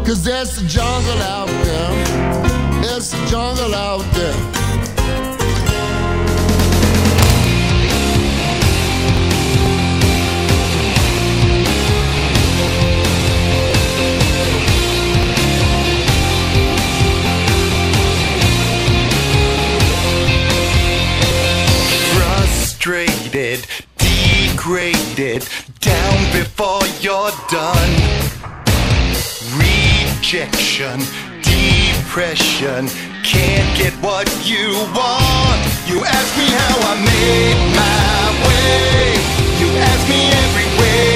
'cause there's a jungle out there. There's a jungle out there. Frustrated, degraded, down before you're done. Rejection, depression, can't get what you want. You ask me how I made my way. You ask me every way.